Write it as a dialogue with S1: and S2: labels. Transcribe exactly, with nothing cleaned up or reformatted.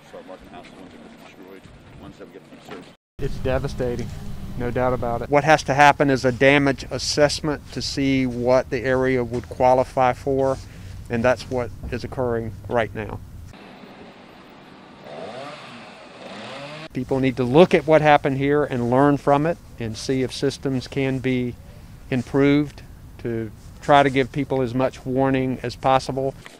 S1: start marking houses, ones that get destroyed, ones that get fixed.
S2: It's devastating, no doubt about it. What has to happen is a damage assessment to see what the area would qualify for, and that's what is occurring right now. People need to look at what happened here and learn from it and see if systems can be improved to try to give people as much warning as possible.